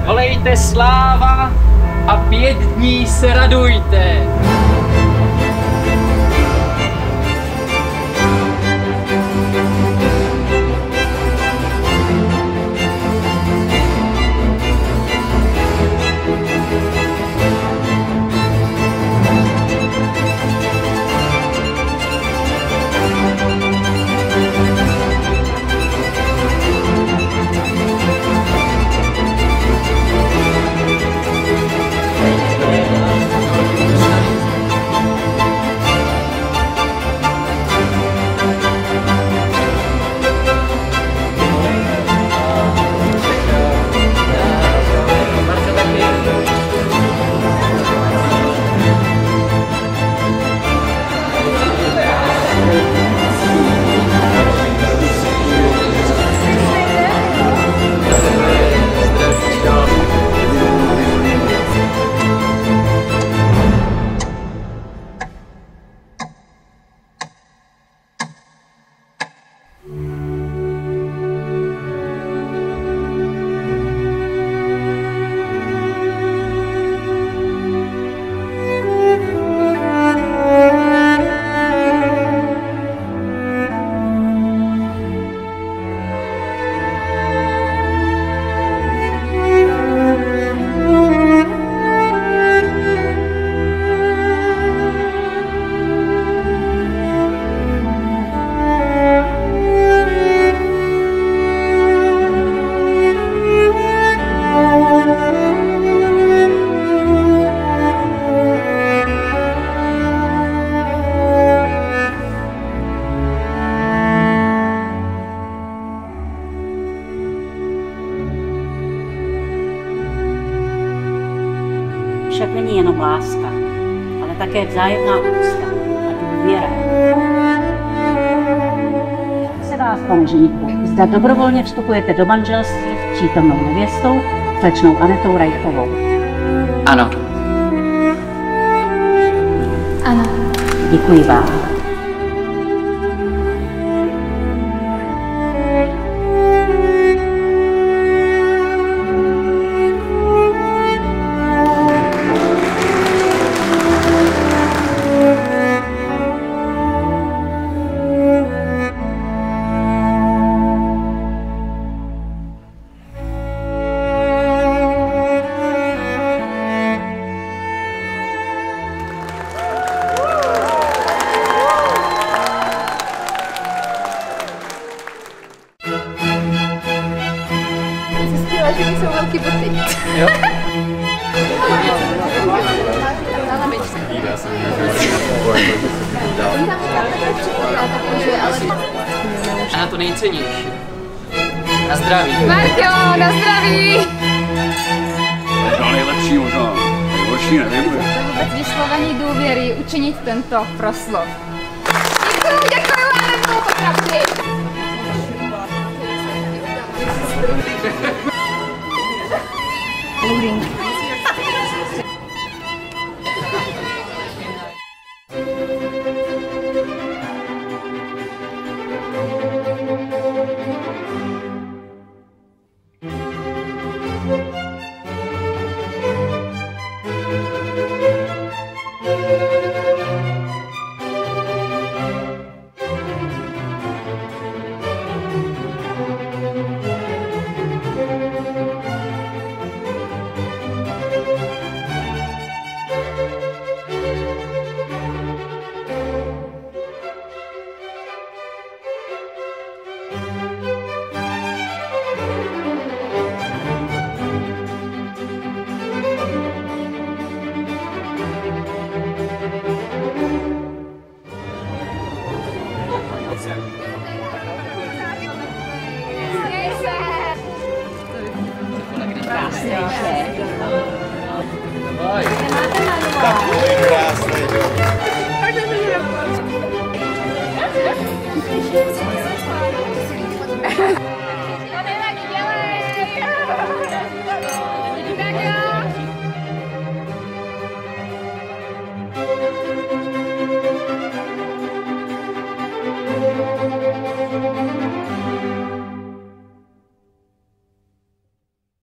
Volejte sláva a 5 dní se radujte. Však není jenom láska, ale také vzájemná úcta a důvěra. Se vás, pane ženíku, zda dobrovolně vstupujete do manželství s přítomnou nevěstou, slečnou Anetou Rajchovou. Ano. Ano. Děkuji vám. Že nejsou velký boty. Jo? A na to nejcennější. Na zdraví. Marťo, na zdraví! Možná nejlepší, možná nejhorší, nevím. Za vůbec vyslovení důvěry učinit tento proslov. Děkuji vám, to pokračuji. Loading. Takový krásný. To nevadí, dělej! Tak jo!